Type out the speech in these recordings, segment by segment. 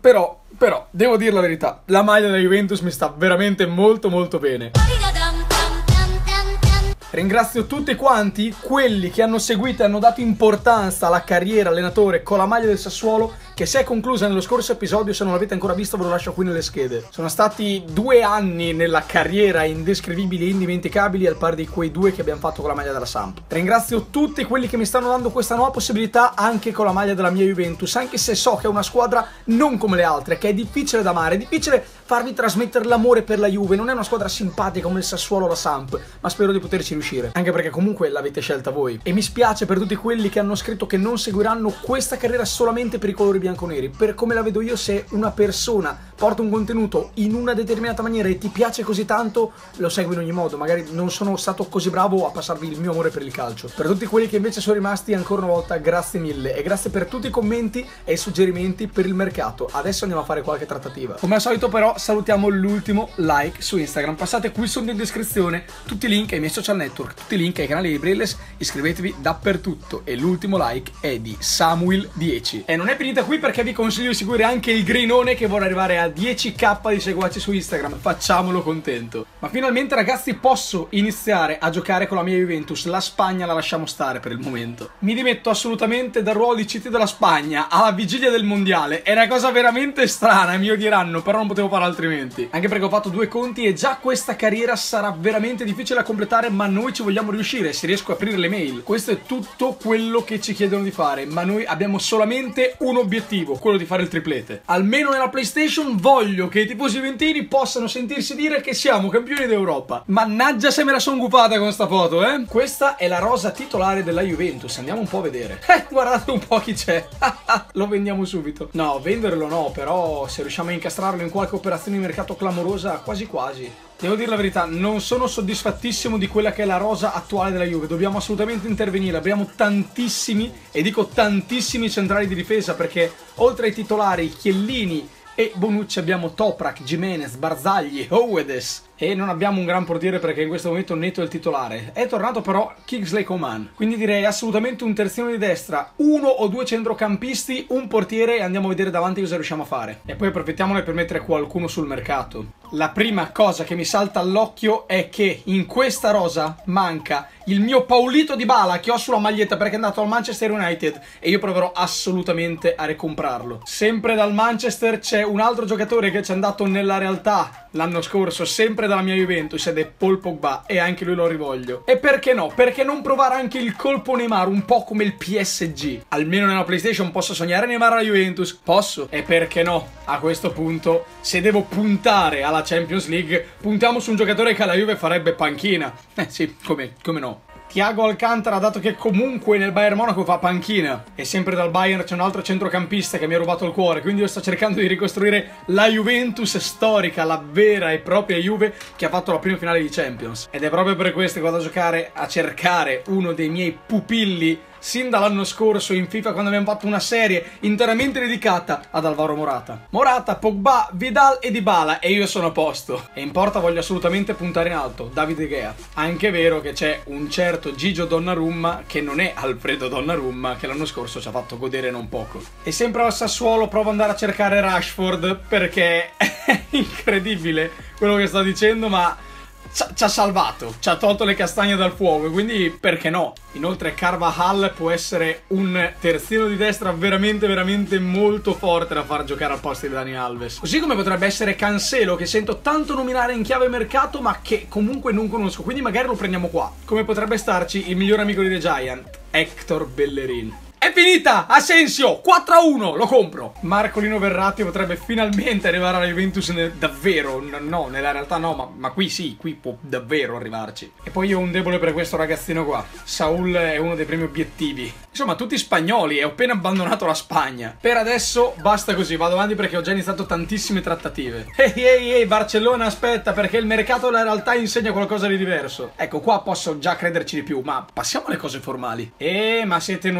Però, devo dire la verità, la maglia della Juventus mi sta veramente molto molto bene. Ringrazio tutti quanti quelli che hanno seguito e hanno dato importanza alla carriera allenatore con la maglia del Sassuolo, che si è conclusa nello scorso episodio. Se non l'avete ancora visto ve lo lascio qui nelle schede. Sono stati 2 anni nella carriera indescrivibili e indimenticabili, al pari di quei 2 che abbiamo fatto con la maglia della Samp. Ringrazio tutti quelli che mi stanno dando questa nuova possibilità anche con la maglia della mia Juventus, anche se so che è una squadra non come le altre, che è difficile da amare, è difficile farvi trasmettere l'amore per la Juve. Non è una squadra simpatica come il Sassuolo o la Samp, ma spero di poterci riuscire, anche perché comunque l'avete scelta voi. E mi spiace per tutti quelli che hanno scritto che non seguiranno questa carriera solamente per i colori bianconeri. Per come la vedo io, se una persona porta un contenuto in una determinata maniera e ti piace così tanto, lo segui in ogni modo. Magari non sono stato così bravo a passarvi il mio amore per il calcio. Per tutti quelli che invece sono rimasti, ancora una volta grazie mille, e grazie per tutti i commenti e i suggerimenti per il mercato. Adesso andiamo a fare qualche trattativa. Come al solito però salutiamo l'ultimo like su Instagram. Passate qui sotto in descrizione tutti i link ai miei social network, tutti i link ai canali di Brilles, iscrivetevi dappertutto. E l'ultimo like è di Samuel10. E non è finita qui, perché vi consiglio di seguire anche il Grinone, che vuole arrivare a 10k di seguaci su Instagram. Facciamolo contento. Ma finalmente ragazzi posso iniziare a giocare con la mia Juventus. La Spagna la lasciamo stare per il momento. Mi dimetto assolutamente dal ruolo di CT della Spagna alla vigilia del mondiale. È una cosa veramente strana, mi odieranno, però non potevo fare altrimenti. Anche perché ho fatto 2 conti e già questa carriera sarà veramente difficile da completare, ma noi ci vogliamo riuscire. Se riesco a aprire le mail, questo è tutto quello che ci chiedono di fare. Ma noi abbiamo solamente un obiettivo, quello di fare il triplete. Almeno nella PlayStation voglio che i tifosi juventini possano sentirsi dire che siamo campioni d'Europa. Mannaggia se me la son gufata con sta foto, eh. Questa è la rosa titolare della Juventus. Andiamo un po' a vedere. Guardate un po' chi c'è. Lo vendiamo subito. No, venderlo no, però se riusciamo a incastrarlo in qualche operazione di mercato clamorosa, quasi quasi. Devo dire la verità, non sono soddisfattissimo di quella che è la rosa attuale della Juve. Dobbiamo assolutamente intervenire. Abbiamo tantissimi, e dico tantissimi, centrali di difesa, perché oltre ai titolari Chiellini e Bonucci abbiamo Toprak, Gimenez, Barzagli, Howedes. E non abbiamo un gran portiere, perché in questo momento Neto è il titolare. È tornato però Kingsley Coman. Quindi direi assolutamente un terzino di destra, 1 o 2 centrocampisti, un portiere, e andiamo a vedere davanti cosa riusciamo a fare. E poi approfittiamone per mettere qualcuno sul mercato. La prima cosa che mi salta all'occhio è che in questa rosa manca il mio Paulito Dybala, che ho sulla maglietta perché è andato al Manchester United, e io proverò assolutamente a ricomprarlo. Sempre dal Manchester c'è un altro giocatore che ci è andato nella realtà l'anno scorso, sempre dalla mia Juventus, ed è Paul Pogba, e anche lui lo rivoglio. E perché no? Perché non provare anche il colpo Neymar, un po' come il PSG? Almeno nella PlayStation posso sognare Neymar alla Juventus? Posso. E perché no? A questo punto, se devo puntare alla Champions League, puntiamo su un giocatore che alla Juve farebbe panchina. Sì, come no? Thiago Alcantara, dato che comunque nel Bayern Monaco fa panchina, e sempre dal Bayern c'è un altro centrocampista che mi ha rubato il cuore, quindi io sto cercando di ricostruire la Juventus storica, la vera e propria Juve che ha fatto la prima finale di Champions. Ed è proprio per questo che vado a giocare, a cercare uno dei miei pupilli sin dall'anno scorso in FIFA, quando abbiamo fatto una serie interamente dedicata ad Alvaro Morata. Morata, Pogba, Vidal e Dybala, e io sono a posto. E in porta voglio assolutamente puntare in alto David De Gea. Anche vero che c'è un certo Gigio Donnarumma, che non è Alfredo Donnarumma, che l'anno scorso ci ha fatto godere non poco. E sempre al Sassuolo provo ad andare a cercare Rashford, perché è incredibile quello che sto dicendo, ma ci ha salvato, ci ha tolto le castagne dal fuoco, quindi perché no? Inoltre Carvajal può essere un terzino di destra veramente molto forte da far giocare al posto di Dani Alves. Così come potrebbe essere Cancelo, che sento tanto nominare in chiave mercato ma che comunque non conosco, quindi magari lo prendiamo qua. Come potrebbe starci il miglior amico di The Giant, Hector Bellerin. È finita! Asensio! 4-1! Lo compro! Marcolino Verratti potrebbe finalmente arrivare alla Juventus davvero. No, nella realtà no, ma qui sì, qui può davvero arrivarci. E poi io ho un debole per questo ragazzino qua. Saul è uno dei primi obiettivi. Insomma, tutti spagnoli, e ho appena abbandonato la Spagna. Per adesso basta così, vado avanti perché ho già iniziato tantissime trattative. Ehi, Barcellona, aspetta, perché il mercato della realtà insegna qualcosa di diverso. Ecco, qua posso già crederci di più, ma passiamo alle cose formali. Ma siete noiosi?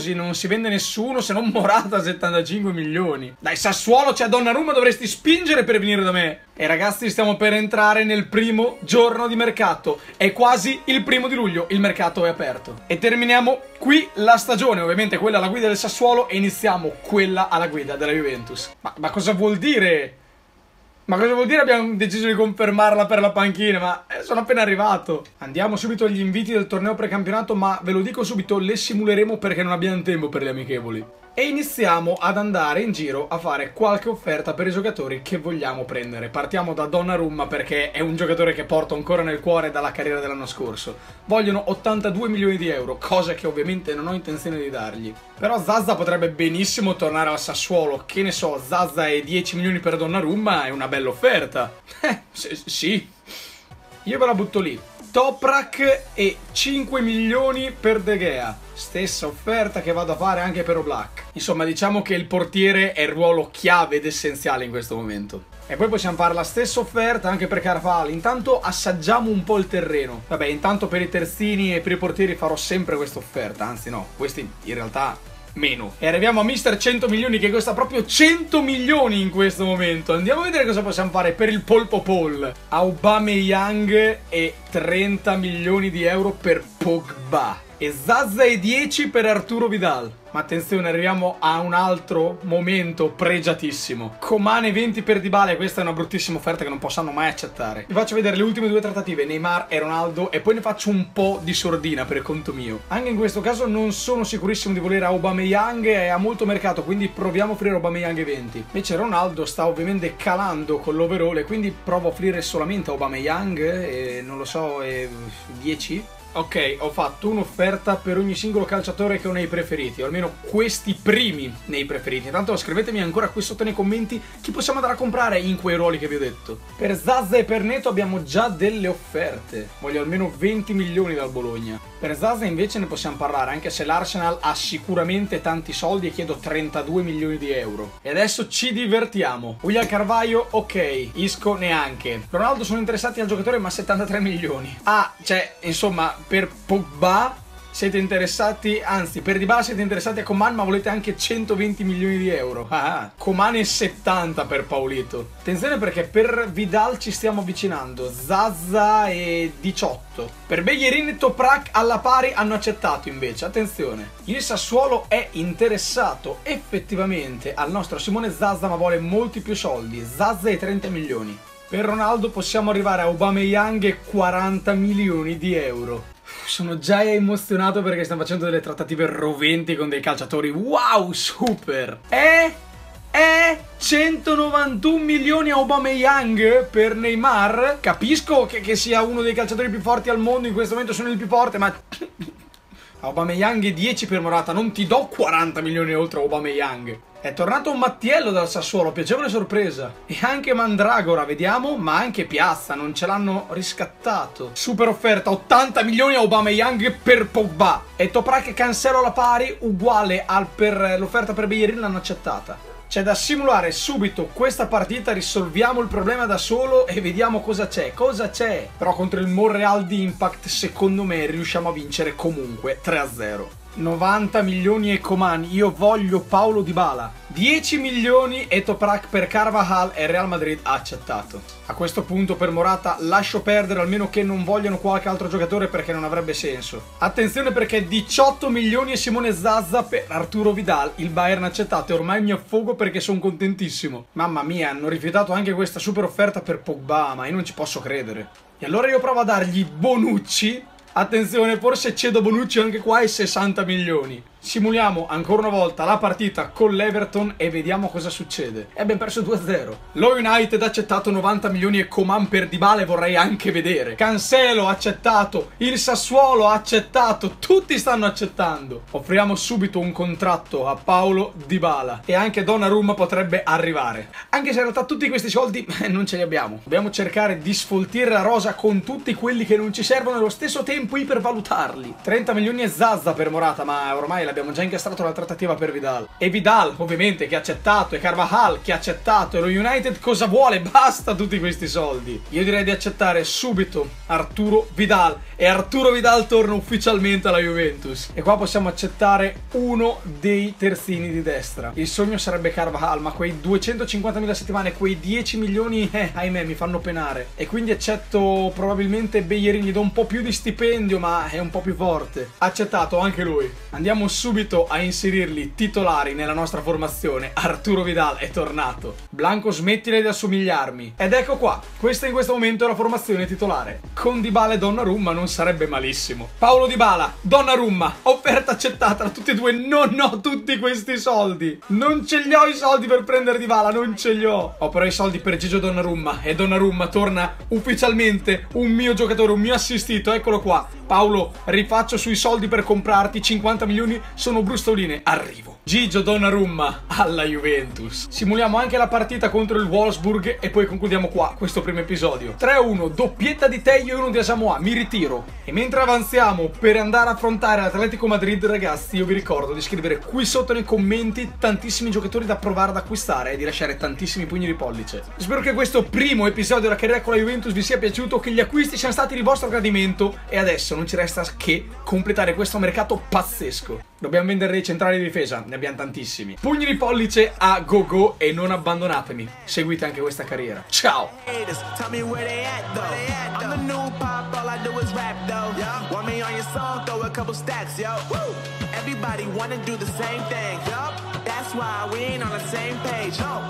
così, non si vende nessuno se non Morata a 75 milioni. Dai, Sassuolo, c'è Donnarumma, dovresti spingere per venire da me. E ragazzi, stiamo per entrare nel primo giorno di mercato. È quasi il 1° di luglio, il mercato è aperto. E terminiamo qui la stagione, ovviamente quella alla guida del Sassuolo, e iniziamo quella alla guida della Juventus. Ma cosa vuol dire? Ma cosa vuol dire abbiamo deciso di confermarla per la panchina? Ma sono appena arrivato. Andiamo subito agli inviti del torneo precampionato, ma ve lo dico subito, le simuleremo perché non abbiamo tempo per le amichevoli. E iniziamo ad andare in giro a fare qualche offerta per i giocatori che vogliamo prendere. Partiamo da Donnarumma perché è un giocatore che porto ancora nel cuore dalla carriera dell'anno scorso. Vogliono 82 milioni di euro, cosa che ovviamente non ho intenzione di dargli. Però Zaza potrebbe benissimo tornare al Sassuolo. Che ne so, Zaza e 10 milioni per Donnarumma è una bella offerta. Sì. Io ve la butto lì. Toprak e 5 milioni per De Gea. Stessa offerta che vado a fare anche per Oblak. Insomma, diciamo che il portiere è il ruolo chiave ed essenziale in questo momento. E poi possiamo fare la stessa offerta anche per Carvalho. Intanto assaggiamo un po' il terreno. Vabbè, intanto per i terzini e per i portieri farò sempre questa offerta. Anzi no, questi in realtà meno. E arriviamo a Mister 100 milioni che costa proprio 100 milioni in questo momento. Andiamo a vedere cosa possiamo fare per il Polpo Paul. Aubameyang e 30 milioni di euro per Pogba. E Zaza e 10 per Arturo Vidal. Ma attenzione, arriviamo a un altro momento pregiatissimo. Coman e 20 per Dybala, e questa è una bruttissima offerta che non possono mai accettare. Vi faccio vedere le ultime due trattative, Neymar e Ronaldo, e poi ne faccio un po' di sordina per conto mio. Anche in questo caso non sono sicurissimo di volere Aubameyang, e ha molto mercato, quindi proviamo a offrire Aubameyang e 20. Invece Ronaldo sta ovviamente calando con l'overall, e quindi provo a offrire solamente Aubameyang, e non lo so, 10? Ok, ho fatto un'offerta per ogni singolo calciatore che ho nei preferiti, o almeno questi primi nei preferiti. Intanto scrivetemi ancora qui sotto nei commenti chi possiamo andare a comprare in quei ruoli che vi ho detto. Per Zaza e per Neto abbiamo già delle offerte. Voglio almeno 20 milioni dal Bologna. Per Zaza invece ne possiamo parlare, anche se l'Arsenal ha sicuramente tanti soldi e chiedo 32 milioni di euro. E adesso ci divertiamo. William Carvalho, ok. Isco neanche. Ronaldo sono interessati al giocatore, ma 73 milioni. Ah, cioè, insomma, per Pogba siete interessati, anzi per Dybala siete interessati a Coman, ma volete anche 120 milioni di euro. Ah, Coman e 70 per Paolito. Attenzione perché per Vidal ci stiamo avvicinando. Zaza e 18. Per Bellerin e Toprak alla pari hanno accettato invece. Attenzione, il Sassuolo è interessato effettivamente al nostro Simone Zaza, ma vuole molti più soldi. Zaza e 30 milioni. Per Ronaldo possiamo arrivare a Aubameyang e 40 milioni di euro. Sono già emozionato perché stiamo facendo delle trattative roventi con dei calciatori. Wow, super! 191 milioni a Aubameyang per Neymar. Capisco che sia uno dei calciatori più forti al mondo, in questo momento sono il più forte, ma Aubameyang e 10 per Morata. Non ti do 40 milioni oltre a Aubameyang. È tornato un Mattiello dal Sassuolo, piacevole sorpresa. E anche Mandragora, vediamo, ma anche Piazza, non ce l'hanno riscattato. Super offerta, 80 milioni a Aubameyang per Pogba. E Toprak e Cancelo alla pari, uguale per l'offerta per Bellerin, l'hanno accettata. C'è da simulare subito questa partita, risolviamo il problema da solo e vediamo cosa c'è. Cosa c'è? Però contro il Montreal di Impact, secondo me, riusciamo a vincere comunque 3-0. 90 milioni e Coman, io voglio Paulo Dybala. 10 milioni e Toprak per Carvajal, e Real Madrid ha accettato. A questo punto per Morata lascio perdere, almeno che non vogliano qualche altro giocatore, perché non avrebbe senso. Attenzione perché 18 milioni e Simone Zaza per Arturo Vidal, il Bayern ha accettato, e ormai mi affogo perché sono contentissimo. Mamma mia, hanno rifiutato anche questa super offerta per Pogba, ma io non ci posso credere. E allora io provo a dargli Bonucci. Attenzione, forse cedo Bonucci anche qua e 60 milioni. Simuliamo ancora una volta la partita con l'Everton e vediamo cosa succede. E abbiamo perso 2-0. Lo United ha accettato 90 milioni e Coman per Dybala, e vorrei anche vedere. Cancelo ha accettato, il Sassuolo ha accettato, tutti stanno accettando. Offriamo subito un contratto a Paulo Dybala, e anche Donnarumma potrebbe arrivare. Anche se in realtà tutti questi soldi non ce li abbiamo. Dobbiamo cercare di sfoltire la rosa con tutti quelli che non ci servono e allo stesso tempo ipervalutarli. 30 milioni e Zaza per Morata, ma ormai Bale, abbiamo già incastrato la trattativa per Vidal. E Vidal, ovviamente, che ha accettato, e Carvajal, che ha accettato, e lo United cosa vuole? Basta tutti questi soldi. Io direi di accettare subito Arturo Vidal, e Arturo Vidal torna ufficialmente alla Juventus. E qua possiamo accettare uno dei terzini di destra. Il sogno sarebbe Carvajal, ma quei 250.000 settimane, quei 10 milioni, ahimè, mi fanno penare. E quindi accetto probabilmente Bellerin, gli do un po' più di stipendio, ma è un po' più forte. Accettato anche lui. Andiamo subito a inserirli titolari nella nostra formazione. Arturo Vidal è tornato. Blanco, smettile di assomigliarmi. Ed ecco qua, questa in questo momento è la formazione titolare. Con Dybala e Donnarumma non sarebbe malissimo. Paulo Dybala, Donnarumma, offerta accettata da tutti e due. Non ho tutti questi soldi. Non ce li ho i soldi per prendere Dybala, non ce li ho. Ho però i soldi per Gigio Donnarumma, e Donnarumma torna ufficialmente un mio giocatore, un mio assistito. Eccolo qua. Paolo, rifaccio sui soldi per comprarti, 50 milioni sono brustoline. Arrivo. Gigio Donnarumma alla Juventus. Simuliamo anche la partita contro il Wolfsburg e poi concludiamo qua questo primo episodio. 3-1, doppietta di Tejo e uno di Asamoah. Mi ritiro. E mentre avanziamo per andare a affrontare l'Atletico Madrid, ragazzi, io vi ricordo di scrivere qui sotto nei commenti tantissimi giocatori da provare ad acquistare e di lasciare tantissimi pugni di pollice. Spero che questo primo episodio della carriera con la Juventus vi sia piaciuto, che gli acquisti siano stati di vostro gradimento, e adesso non ci resta che completare questo mercato pazzesco. Dobbiamo vendere dei centrali di difesa, ne abbiamo tantissimi. Pugni di pollice a go go e non abbandonatemi. Seguite anche questa carriera. Ciao! Everybody wanna do the same thing. That's why we ain't on the same page.